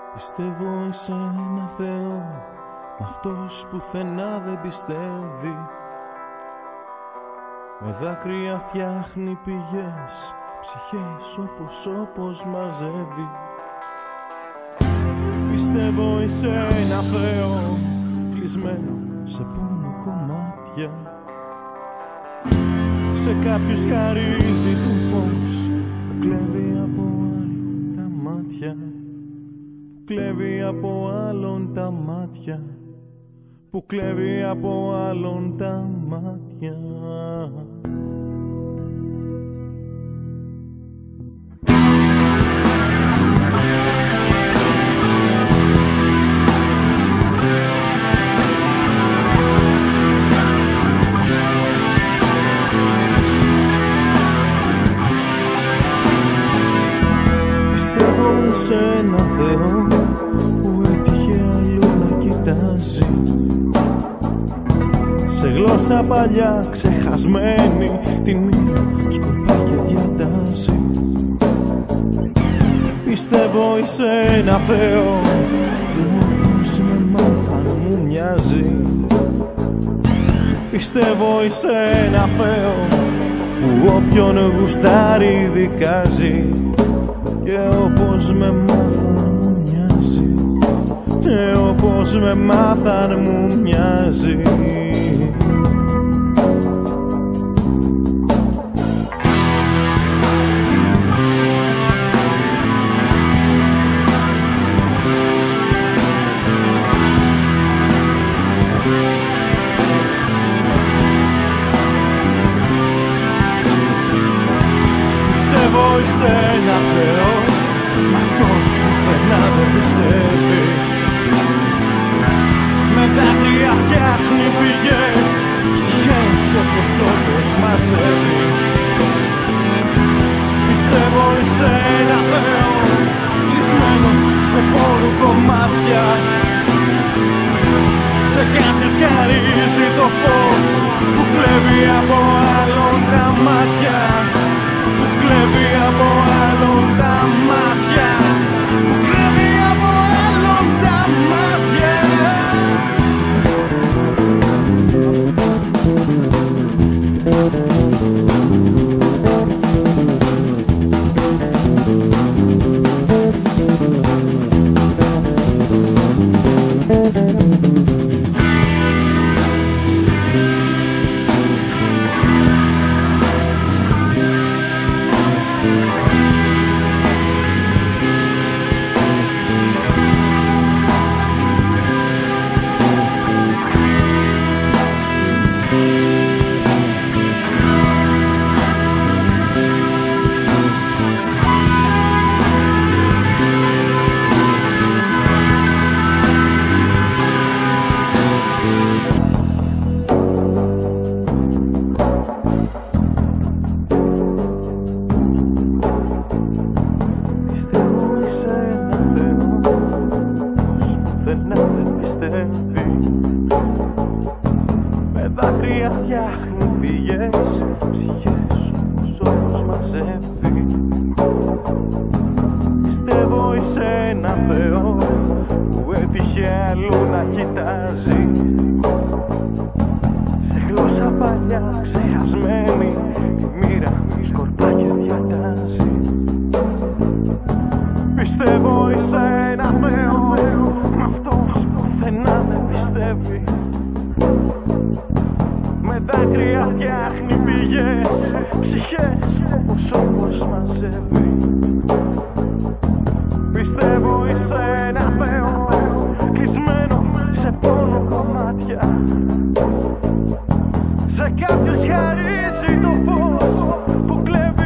Πιστεύω σε ένα Θεό, μ' αυτός πουθενά δεν πιστεύει. Με δάκρυα φτιάχνει πηγές, ψυχές όπως μαζεύει. Πιστεύω σε ένα Θεό, κλεισμένο σε πόνο κομμάτια. Σε κάποιους χαρίζει το φως που κλέβει από άλλον τα μάτια. Που κλέβει από άλλον τα μάτια. Που κλέβει από άλλον τα μάτια. Πιστεύω σε ένα Θεό που έτυχε αλλού να κοιτάζει. Σε γλώσσα παλιά ξεχασμένη τη μοίρα σκορπά και διατάζει. Πιστεύω σε ένα Θεό που όπως με μάθαν μου μοιάζει. Πιστεύω σε ένα Θεό που όποιον γουστάρει δικάζει. Και όπως με μάθαν μου μοιάζει. Και όπως με μάθαν μου μοιάζει. Πιστεύω σε ένα Θεό, μ' αυτός πουθενά δεν πιστεύει. Με δάκρυα φτιάχνει πηγές, ψυχές όπως μαζεύει. Πιστεύω σε ένα Θεό, κλεισμένο σε πόνο κομμάτια. Σε κάποιους χαρίζει το φως που κλέβει από άλλον τα μάτια. Που κλέβει από άλλον τα μάτια. Που κλέβει από άλλον τα μάτια. Πιστεύω σε ένα Θεό, πως πουθενά δεν πιστεύει. Με δάκρυα φτιάχνει πηγές, ψυχές όπως μαζεύει. Πιστεύω σε ένα Θεό που έτυχε αλλού να κοιτάζει. Σε γλώσσα παλιά ξεχασμένη τη μοίρα σκορπά και διατάζει. Πιστεύω σε ένα Θεό, μ' αυτός πουθενά δεν πιστεύει. Με δάκρυα φτιάχνει πηγές, ψυχές όπως μαζεύει. Πιστεύω σε ένα Θεό, κλεισμένο σε πόνο κομμάτια. Σε κάποιους χαρίζει το φως που κλέβει